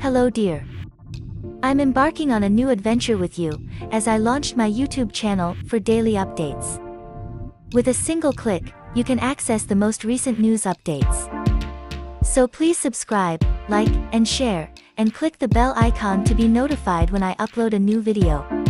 Hello dear. I'm embarking on a new adventure with you, as I launched my YouTube channel for daily updates. With a single click, you can access the most recent news updates. So please subscribe, like, and share, and click the bell icon to be notified when I upload a new video.